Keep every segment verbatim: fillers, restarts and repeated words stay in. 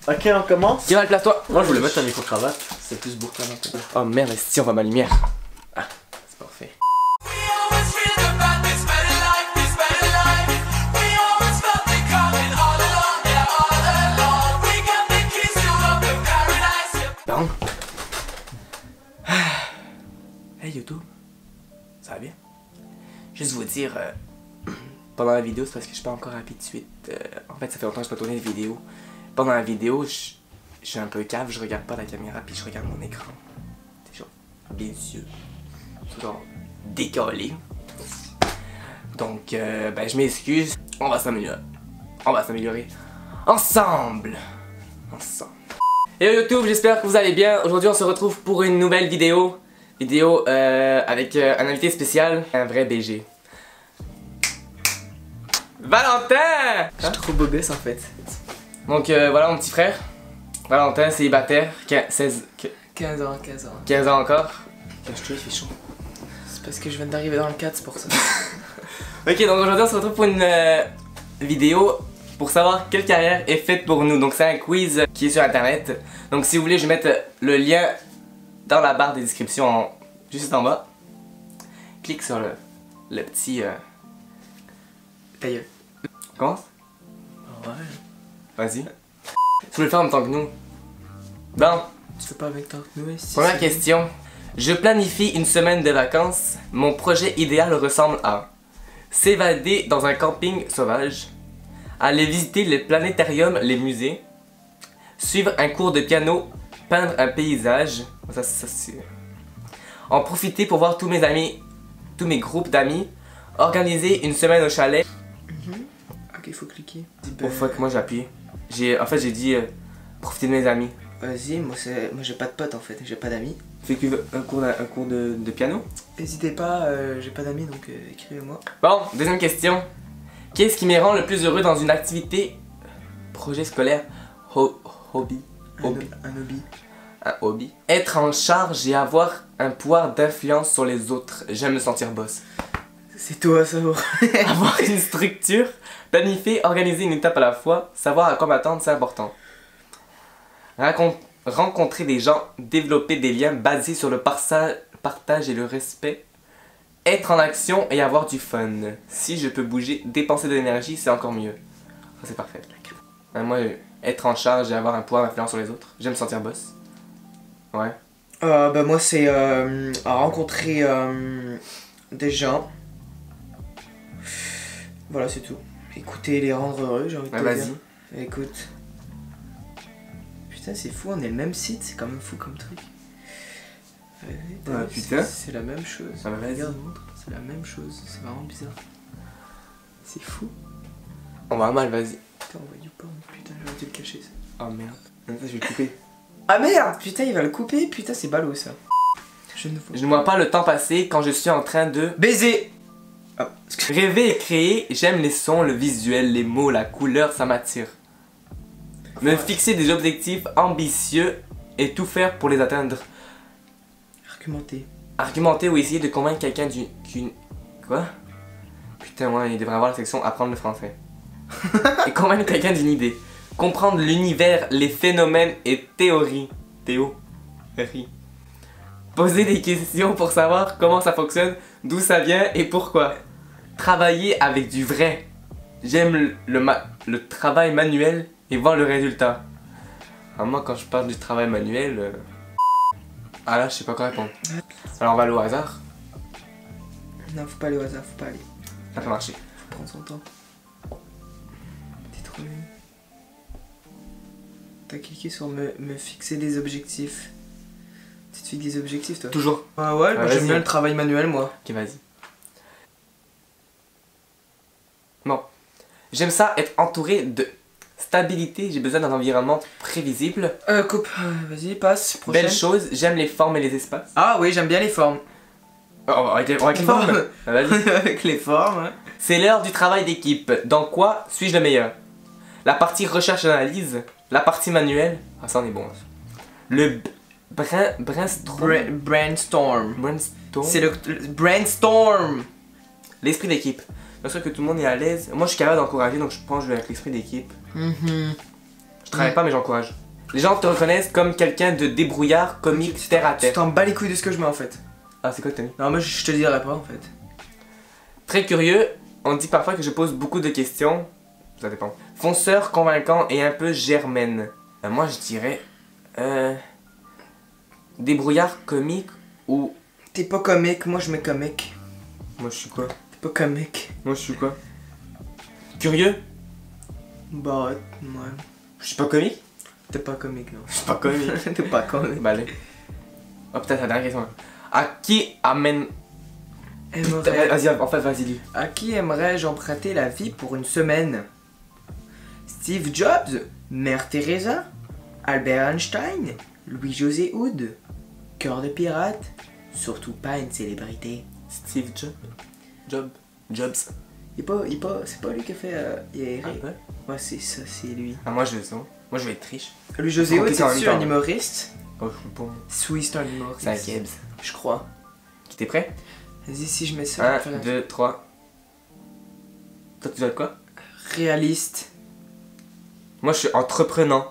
Ok, on commence. Tiens, place-toi. Moi, je voulais mettre un micro-cravate. C'est plus beau. Oh merde, si on va ma lumière. Ah, c'est parfait. Bon. Hey YouTube, ça va bien? Juste vous dire, euh, pendant la vidéo, c'est parce que je suis pas encore habitué. Euh, en fait, ça fait longtemps que je n'ai pas tourné de vidéo. Pendant la vidéo, je, je suis un peu cave, je regarde pas la caméra, puis je regarde mon écran. C'est genre, bien sûr, c'est genre décollé. Donc, euh, ben, je m'excuse. On va s'améliorer. On va s'améliorer ensemble. Ensemble. Hello YouTube, j'espère que vous allez bien. Aujourd'hui, on se retrouve pour une nouvelle vidéo. Vidéo euh, avec euh, un invité spécial, un vrai B G. Valentin! Je suis trop bobesse en fait. Donc euh, voilà mon petit frère. Valentin, célibataire, seize, quinze ans, quinze ans. quinze ans encore. Cache-toi, il fait chaud. C'est parce que je viens d'arriver dans le cadre, c'est pour ça. Ok, donc aujourd'hui on se retrouve pour une euh, vidéo pour savoir quelle carrière est faite pour nous. Donc c'est un quiz qui est sur internet. Donc si vous voulez, je vais mettre le lien dans la barre des descriptions, en, juste en bas. Clique sur le, le petit... Euh... Ta gueule. On commence? Ouais. Vas-y. Tu veux le faire en même temps que nous? Bon. Tu fais pas avec tant que nous ici. Première question. Je planifie une semaine de vacances. Mon projet idéal ressemble à s'évader dans un camping sauvage, aller visiter les planétariums, les musées, suivre un cours de piano, peindre un paysage, ça, ça c'est... en profiter pour voir tous mes amis, tous mes groupes d'amis, organiser une semaine au chalet. Mm-hmm. Ok, il faut cliquer. Oh fuck, moi j'appuie. J'ai, en fait j'ai dit euh, profiter de mes amis. Vas-y, moi c'est, moi j'ai pas de potes en fait, j'ai pas d'amis. Fais que un cours, un cours de, de piano. N'hésitez pas, euh, j'ai pas d'amis donc euh, écrivez-moi. Bon, deuxième question. Qu'est-ce qui me rend le plus heureux dans une activité, projet scolaire, ho hobby, hobby. Un, un hobby. Un hobby. Être en charge et avoir un pouvoir d'influence sur les autres. J'aime me sentir boss. C'est toi ça. Avoir une structure, planifier, organiser une étape à la fois, savoir à quoi m'attendre, c'est important. Racon rencontrer des gens, développer des liens basés sur le partage et le respect. Être en action et avoir du fun. Si je peux bouger, dépenser de l'énergie, c'est encore mieux. Ça c'est parfait. Euh, moi, être en charge et avoir un pouvoir d'influence sur les autres. J'aime me sentir boss. Ouais. Euh, bah moi c'est euh, rencontrer euh, des gens. Voilà, c'est tout. Écouter, les rendre heureux, j'ai envie de Ouais, te vas-y. dire. Écoute. Putain, c'est fou, on est le même site, c'est quand même fou comme truc. Ouais, Ouais, putain. C'est la même chose. Ah bah vas-y. Regarde, montre. C'est la même chose, c'est vraiment bizarre. C'est fou. On va mal, vas-y. Putain, on voit du porn. Putain, j'aurais dû le cacher ça. Oh merde. Ça, je vais le couper. Ah merde, putain, il va le couper. Putain, c'est ballot ça. Je ne vois Je ne vois pas le temps passer quand je suis en train de baiser. Ah. Rêver et créer, j'aime les sons, le visuel, les mots, la couleur, ça m'attire. Me fixer des objectifs ambitieux et tout faire pour les atteindre. Argumenter. Argumenter ou essayer de convaincre quelqu'un d'une... Quoi? Putain, moi, il devrait avoir la section apprendre le français. Et convaincre quelqu'un d'une idée. Comprendre l'univers, les phénomènes et théories. Théorie. Poser des questions pour savoir comment ça fonctionne, d'où ça vient et pourquoi. Travailler avec du vrai. J'aime le, le, ma le travail manuel et voir le résultat. Alors moi, quand je parle du travail manuel... Euh... Ah là, je sais pas quoi répondre. Alors on va aller au hasard. Non, faut pas aller au hasard, faut pas aller. Ça peut marcher. Faut prendre son temps. T'es trop nul. T'as cliqué sur me, me fixer des objectifs. Tu te fixes des objectifs toi? Toujours. Ah ouais, Ah, j'aime bien le travail manuel moi. Ok, vas-y. Bon. J'aime ça, être entouré de stabilité. J'ai besoin d'un environnement prévisible. Euh, coupe. Euh, Vas-y, passe. Prochaine. Belle chose, j'aime les formes et les espaces. Ah oui, j'aime bien les formes. Oh, avec les, avec les formes. Ah, vas-y. Avec les formes, hein. C'est l'heure du travail d'équipe. Dans quoi suis-je le meilleur? La partie recherche-analyse, la partie manuelle. Ah, ça on est bon. Le brin, brainstorm. Bra brainstorm. Brainstorm. C'est le, le brainstorm. L'esprit d'équipe. Bien sûr que tout le monde est à l'aise. Moi je suis capable d'encourager, donc je pense que je vais avec l'esprit d'équipe. Mm-hmm. Je travaille pas, mais j'encourage. Les gens te reconnaissent comme quelqu'un de débrouillard, comique, terre à Tu terre. t'en bats les couilles de ce que je mets en fait. Ah, c'est quoi que t'as mis? Non, moi je te le dirai pas en fait. Très curieux, on dit parfois que je pose beaucoup de questions. Ça dépend. Fonceur, convaincant et un peu germaine. Euh, moi, je dirais. Euh. Débrouillard, comique ou. T'es pas comique, moi je mets comique. Moi, je suis quoi? T'es pas comique. Moi, je suis quoi? Curieux? Bah, ouais. Je suis pas comique? T'es pas comique, non. Je suis pas comique. T'es pas comique. Bah, allez. Oh, peut-être la dernière question. À qui amène. Aimerais... Vas-y, en fait, vas-y, dis. À qui aimerais-je emprunter la vie pour une semaine? Steve Jobs, Mère Teresa, Albert Einstein, Louis-José Hood, Cœur de pirate, surtout pas une célébrité. Steve Jobs. Job. Jobs. Il est pas, il est pas, c'est pas lui qui a fait. Euh, il est- Ah, ouais? Ouais, c'est ça, c'est lui. Ah, moi, je vais ça. Moi, je vais être riche. Louis-José Faut Hood, compter en même c'est un temps. humoriste. Oh, je suis bon. Oui, c'est un humoriste. C'est un Gibbs. Je crois. T'es prêt? Vas-y, si je mets ça. un, je vais faire- deux, trois. Toi, tu dois être quoi? Réaliste. Moi, je suis entreprenant.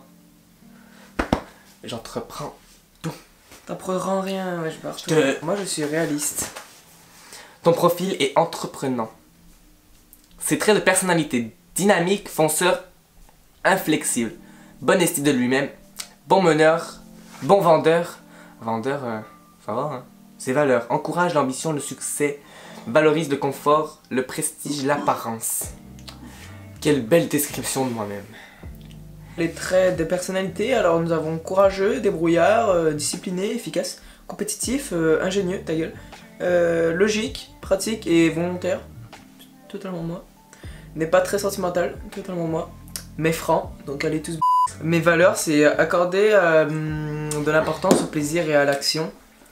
J'entreprends. T'apprendras rien, ouais, je pars. te- Moi, je suis réaliste. Ton profil est entreprenant. Ses traits de personnalité dynamique, fonceur, inflexible. Bonne estime de lui-même. Bon meneur. Bon vendeur. Vendeur, euh, ça va, hein? Ses valeurs. Encourage l'ambition, le succès. Valorise le confort, le prestige, l'apparence. Quelle belle description de moi-même. Les traits de personnalité, alors nous avons courageux, débrouillard, euh, discipliné, efficace, compétitif, euh, ingénieux, ta gueule, euh, logique, pratique et volontaire, totalement moi. N'est pas très sentimental, totalement moi. Mais franc, donc allez tous b***. Mes valeurs, c'est accorder euh, de l'importance au plaisir et à l'action.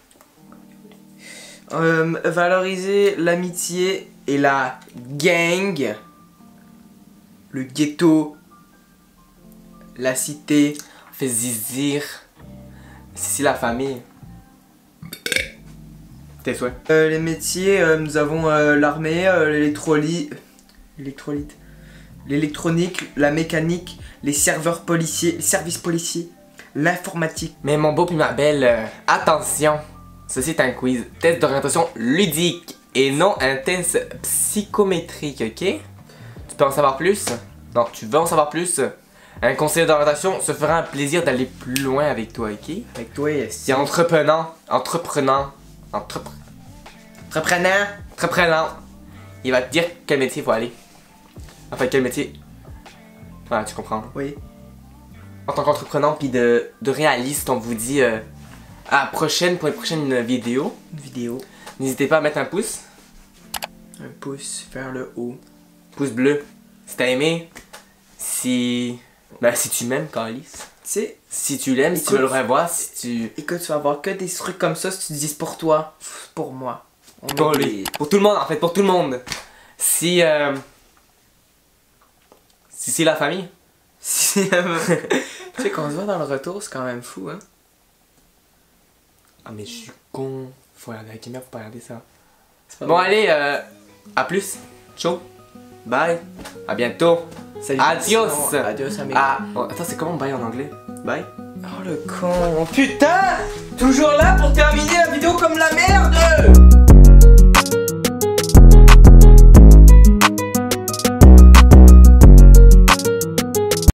Euh, valoriser l'amitié et la gang. Le ghetto. La cité. Fait zizir. Si la famille. Tes souhaits. Euh, les métiers, euh, nous avons euh, l'armée, euh, l'électrolyte, l'électrolyte, l'électronique, la mécanique, les serveurs policiers, les services policiers, l'informatique. Mais mon beau puis ma belle, euh, attention. Ceci est un quiz. Test d'orientation ludique et non un test psychométrique, ok? Tu peux en savoir plus? Non, tu veux en savoir plus? Un conseiller d'orientation se fera un plaisir d'aller plus loin avec toi, ok? Avec toi, C'est entreprenant, entreprenant, entrepre... entreprenant. entreprenant. Il va te dire quel métier il faut aller. Enfin, quel métier. Ah, tu comprends. Oui. En tant qu'entreprenant puis de, de réaliste, on vous dit euh, à la prochaine pour une prochaine vidéo. Une vidéo. N'hésitez pas à mettre un pouce. Un pouce vers le haut. Pouce bleu. Si t'as aimé. Si. Ben, si tu m'aimes, Carlis. Tu sais, Si tu l'aimes, si tu veux le revoir, si tu. écoute, tu vas avoir que des trucs comme ça si tu te dis pour toi, pour moi. On Pour est lui. Pour tout le monde, en fait, pour tout le monde. Si. Euh... Si c'est la famille. Si, euh, tu sais qu'on se voit dans le retour, c'est quand même fou, hein. Ah, mais je suis con. Faut regarder la caméra, faut pas regarder ça. C'est pas Bon, vrai. allez, euh, à plus. Ciao. Bye. À bientôt. Salut, Adios. sinon, Adios, amigo. Ah, oh, attends, c'est comment bye en anglais? Bye. Oh le con. Putain. Toujours là pour terminer la vidéo comme la merde.